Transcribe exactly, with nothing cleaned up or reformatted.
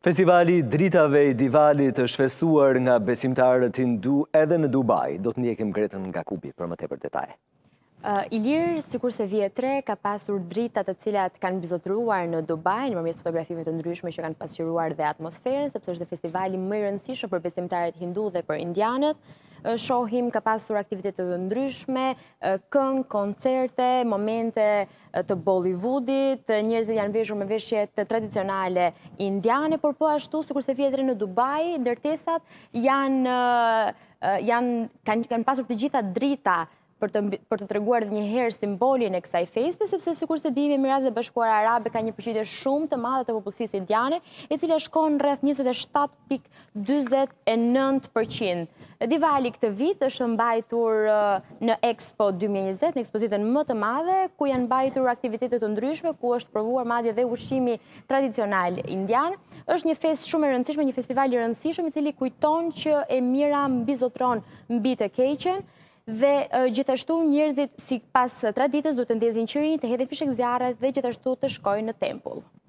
Festivali Dritave i Diwalit është festuar nga besimtarët hindu edhe në Dubai. Do të ndjekim Gretën nga Kubi për më tepër detaje. Uh, Ilir, sikurse vjetre, ka pasur drita të cilat kanë bizotruar në Dubai, nëpërmjet fotografive të ndryshme që kanë pasqyruar dhe atmosferën, sepse është dhe festivali më i rëndësishëm për besimtarët hindu dhe për indianët. Uh, shohim ka pasur aktivitete të ndryshme, uh, këngë, koncerte, momente uh, të Bollywoodit, uh, njerëzit janë veshur me veshjet tradicionale indiane, por po ashtu sikurse vjetre në Dubai, ndërtesat janë, uh, uh, janë kanë, kanë pasur të gjitha drita për të, për të treguar edhe një herë simbolin e kësaj feste, sepse sikurse dimi Emiratet e Bashkuara Arabe ka një përqindje shumë të madhe të popullsisë indiane, e cila shkon rreth njëzet e shtatë pikë dyzet e nëntë përqind. Diwali këtë vit është mbajtur në Expo dy mijë e njëzet, në ekspozitën më të madhe, ku janë mbajtur aktivitete të ndryshme, ku është provuar madje dhe ushqimi tradicional indian. Është një festë shumë e rëndësishme, një festival i rëndësishëm, i cili kujton që e mira mbizotron mbi të keqen, dhe uh, gjithashtu njerëzit si pas traditës du të ndezin qërin, të hedhin fishek zjarret dhe gjithashtu të shkojnë në tempull.